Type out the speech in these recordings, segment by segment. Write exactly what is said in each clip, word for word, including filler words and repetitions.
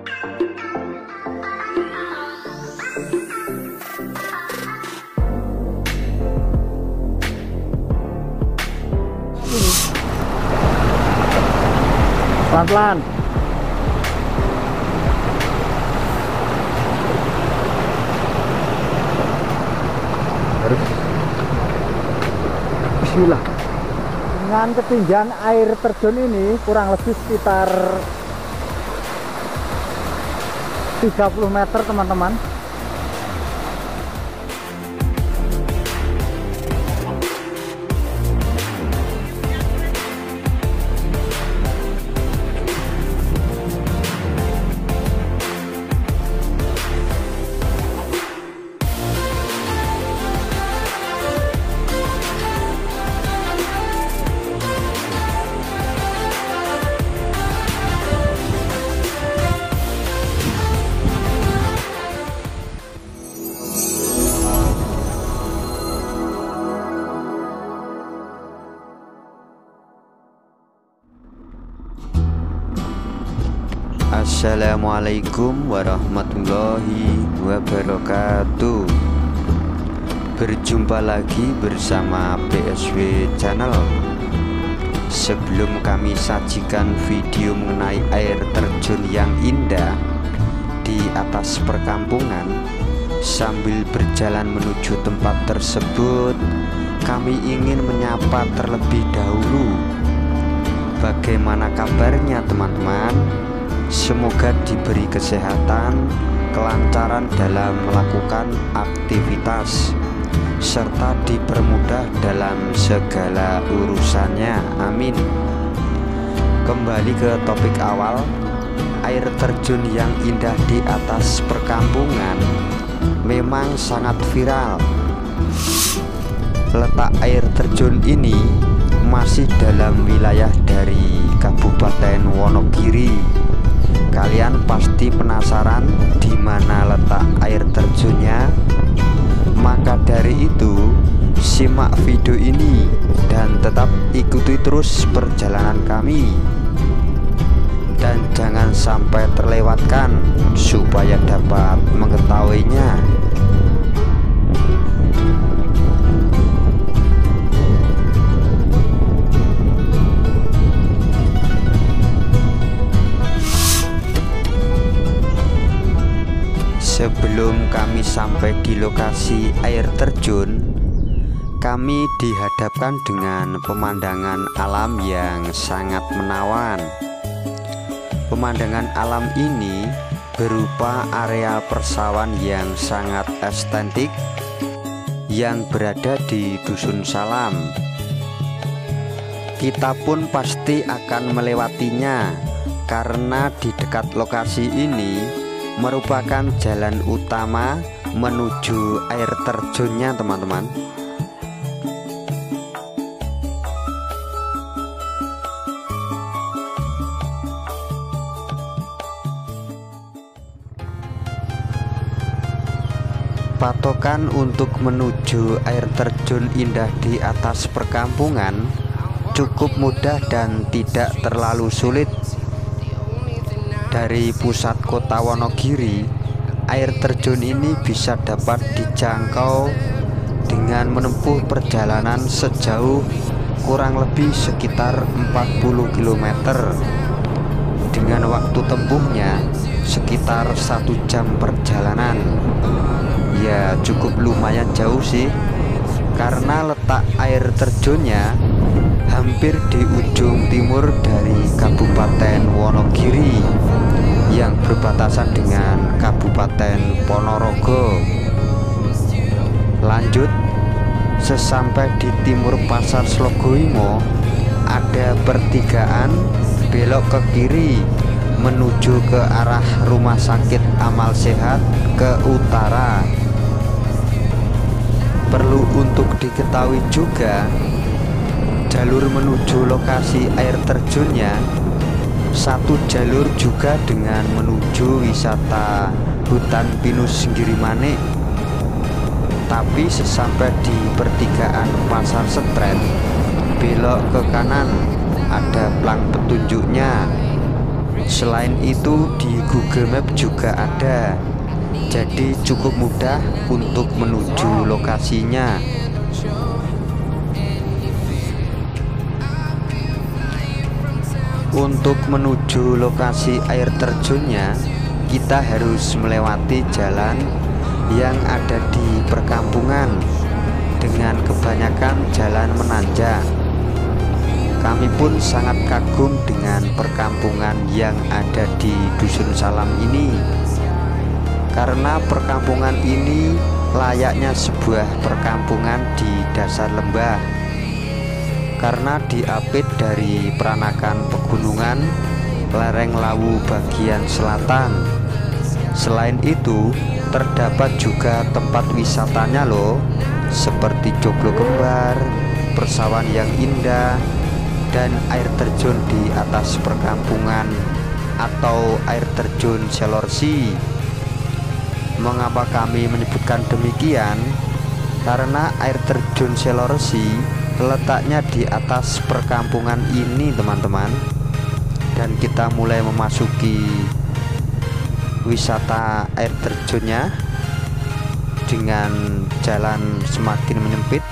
Pelan-pelan. Bismillah. Dengan ketinggian air terjun ini kurang lebih sekitar tiga puluh meter teman-teman. Assalamualaikum warahmatullahi wabarakatuh. Berjumpa lagi bersama B S W Channel. Sebelum kami sajikan video mengenai air terjun yang indah di atas perkampungan, sambil berjalan menuju tempat tersebut, kami ingin menyapa terlebih dahulu. Bagaimana kabarnya teman-teman? Semoga diberi kesehatan, kelancaran dalam melakukan aktivitas, serta dipermudah dalam segala urusannya. Amin. Kembali ke topik awal, air terjun yang indah di atas perkampungan memang sangat viral. Letak air terjun ini masih dalam wilayah dari Kabupaten Wonogiri. Kalian pasti penasaran di mana letak air terjunnya? Maka dari itu, simak video ini dan tetap ikuti terus perjalanan kami. Dan jangan sampai terlewatkan supaya dapat mengetahuinya. Sebelum kami sampai di lokasi air terjun, kami dihadapkan dengan pemandangan alam yang sangat menawan. Pemandangan alam ini berupa area persawahan yang sangat estetik yang berada di Dusun Salam. Kita pun pasti akan melewatinya karena di dekat lokasi ini merupakan jalan utama menuju air terjunnya teman-teman. Patokan untuk menuju air terjun indah di atas perkampungan cukup mudah dan tidak terlalu sulit. Dari pusat kota Wonogiri, air terjun ini bisa dapat dijangkau dengan menempuh perjalanan sejauh kurang lebih sekitar empat puluh kilometer dengan waktu tempuhnya sekitar satu jam perjalanan. Ya cukup lumayan jauh sih, karena letak air terjunnya hampir di ujung timur dari Kabupaten Wonogiri yang berbatasan dengan Kabupaten Ponorogo. Lanjut, sesampai di timur Pasar Slogoimo ada pertigaan, belok ke kiri menuju ke arah Rumah Sakit Amal Sehat ke utara. Perlu untuk diketahui juga, jalur menuju lokasi air terjunnya satu jalur juga dengan menuju wisata hutan pinus Girimanik. Tapi sesampai di pertigaan Pasar Setren, belok ke kanan, ada plang petunjuknya. Selain itu di Google Map juga ada, jadi cukup mudah untuk menuju lokasinya. Untuk menuju lokasi air terjunnya, kita harus melewati jalan yang ada di perkampungan dengan kebanyakan jalan menanjak. Kami pun sangat kagum dengan perkampungan yang ada di Dusun Salam ini, karena perkampungan ini layaknya sebuah perkampungan di dasar lembah, karena diapit dari peranakan pegunungan lereng Lawu bagian selatan. Selain itu, terdapat juga tempat wisatanya loh, seperti Joglo Kembar, persawahan yang indah, dan air terjun di atas perkampungan atau air terjun Selorsi. Mengapa kami menyebutkan demikian? Karena air terjun Selorsi letaknya di atas perkampungan ini, teman-teman. Dan kita mulai memasuki wisata air terjunnya dengan jalan semakin menyempit.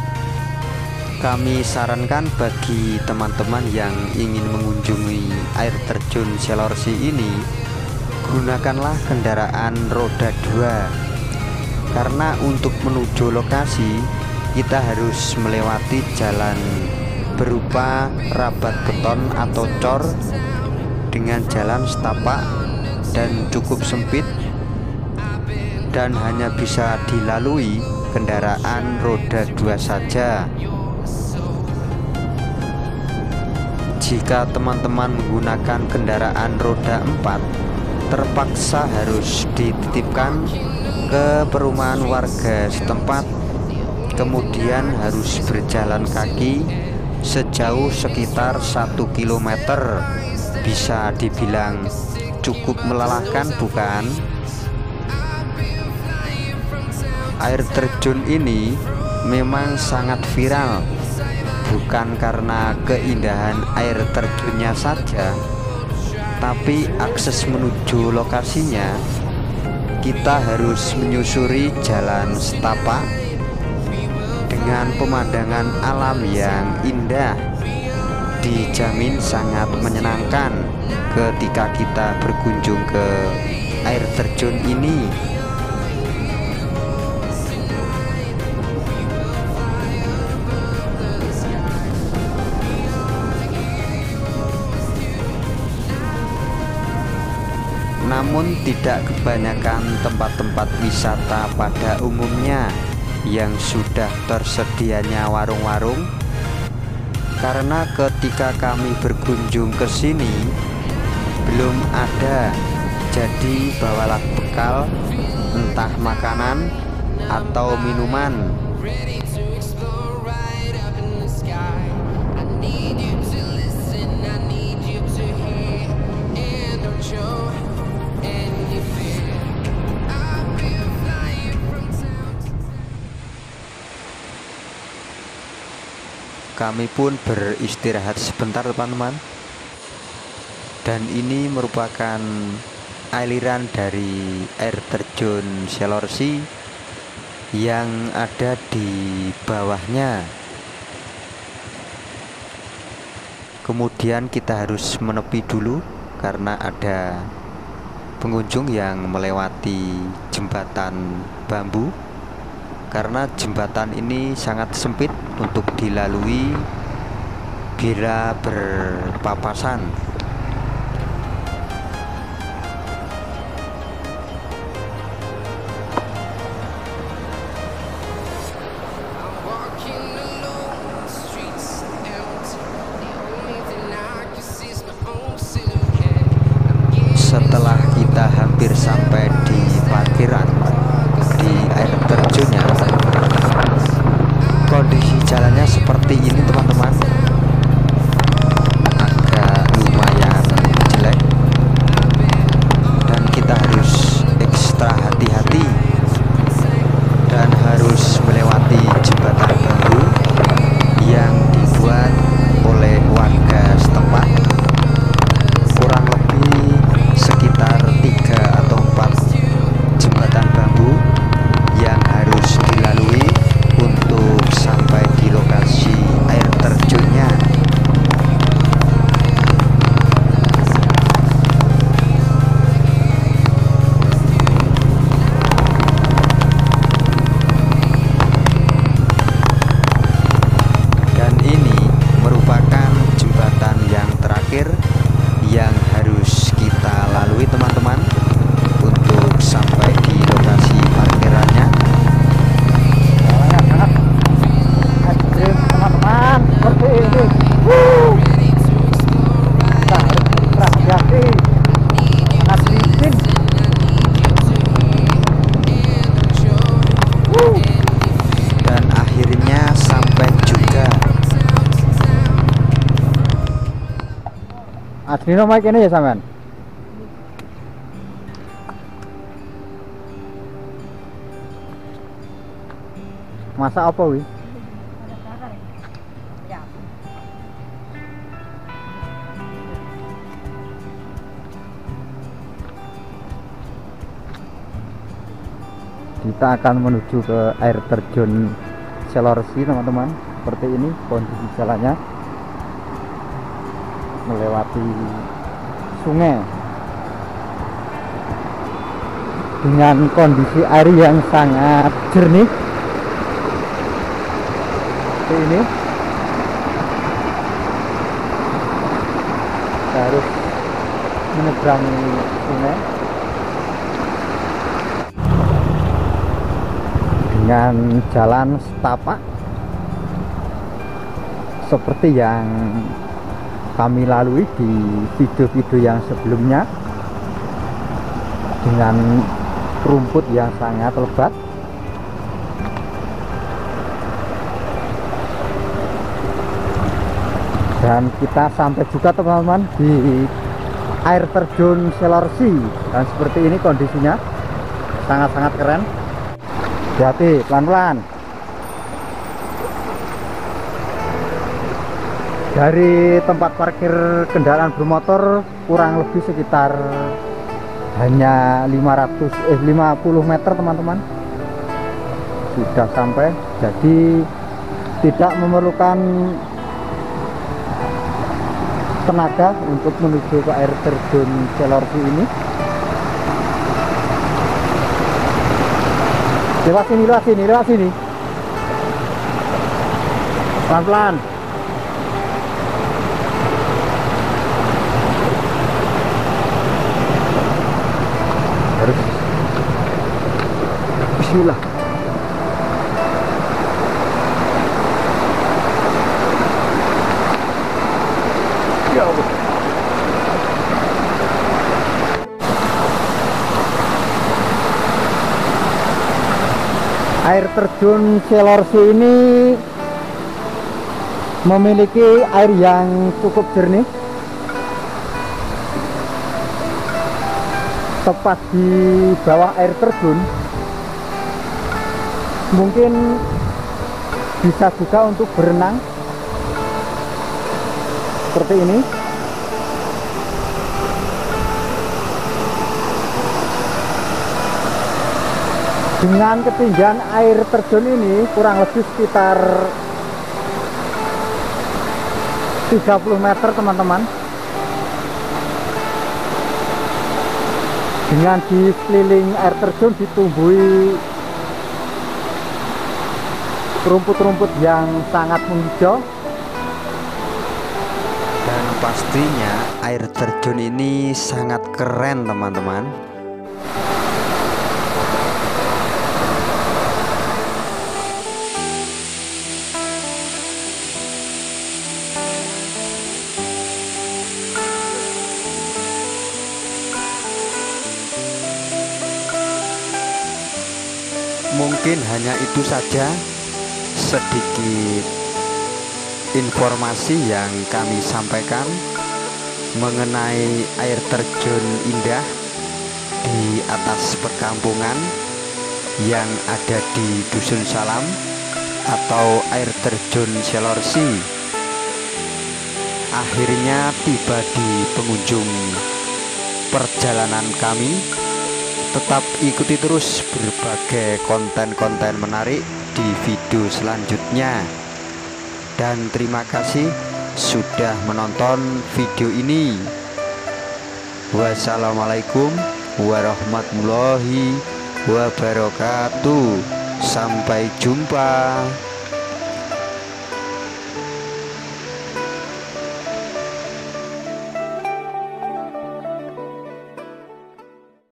Kami sarankan bagi teman-teman yang ingin mengunjungi air terjun Selorsi ini, gunakanlah kendaraan roda dua, karena untuk menuju lokasi kita harus melewati jalan berupa rabat beton atau cor dengan jalan setapak dan cukup sempit, dan hanya bisa dilalui kendaraan roda dua saja. Jika teman-teman menggunakan kendaraan roda empat, terpaksa harus dititipkan ke perumahan warga setempat, kemudian harus berjalan kaki sejauh sekitar satu kilometer. Bisa dibilang cukup melelahkan, bukan? Air terjun ini memang sangat viral, bukan karena keindahan air terjunnya saja, tapi akses menuju lokasinya kita harus menyusuri jalan setapak dengan pemandangan alam yang indah. Dijamin sangat menyenangkan ketika kita berkunjung ke air terjun ini. Namun tidak kebanyakan tempat-tempat wisata pada umumnya yang sudah tersedianya warung-warung, karena ketika kami berkunjung ke sini belum ada. Jadi bawalah bekal, entah makanan atau minuman. Kami pun beristirahat sebentar, teman-teman. Dan ini merupakan aliran dari air terjun Selorsi yang ada di bawahnya. Kemudian kita harus menepi dulu karena ada pengunjung yang melewati jembatan bambu, karena jembatan ini sangat sempit untuk dilalui bila berpapasan. Setelah kita hampir sampai di parkiran di air terjunnya, kondisi jalannya seperti ini, teman-teman. Agak lumayan jelek dan kita harus ekstra hati-hati dan harus melewati jembatan bambu yang dibuat oleh warga setempat. Kurang lebih Aslinya mic ini ya sampean? Masa apa wi? Kita akan menuju ke air terjun Selorsi teman-teman. Seperti ini kondisi jalannya, melewati sungai dengan kondisi air yang sangat jernih seperti ini. Kita harus menyeberangi sungai dengan jalan setapak seperti yang kami lalui di video-video yang sebelumnya, dengan rumput yang sangat lebat. Dan kita sampai juga teman-teman di air terjun Selorsi, dan seperti ini kondisinya sangat-sangat keren. Hati-hati, pelan-pelan. Dari tempat parkir kendaraan bermotor kurang lebih sekitar hanya lima ratus eh lima puluh meter teman-teman, sudah sampai. Jadi tidak memerlukan tenaga untuk menuju ke air terjun Selorsi ini. Lewat sini, lewat sini, lewat sini. Pelan-pelan. Harus bismillah. Ya Allah. Air terjun Selorsi ini memiliki air yang cukup jernih. Tepat di bawah air terjun, mungkin bisa juga untuk berenang seperti ini. Dengan ketinggian air terjun ini kurang lebih sekitar tiga puluh meter teman-teman. Dengan di sekeliling air terjun ditumbuhi rumput-rumput yang sangat menghijau. Dan pastinya air terjun ini sangat keren teman-teman. Mungkin hanya itu saja sedikit informasi yang kami sampaikan mengenai air terjun indah di atas perkampungan yang ada di Dusun Salam atau air terjun Selorsi. Akhirnya tiba di penghujung perjalanan kami. Tetap ikuti terus berbagai konten-konten menarik di video selanjutnya. Dan terima kasih sudah menonton video ini. Wassalamualaikum warahmatullahi wabarakatuh. Sampai jumpa.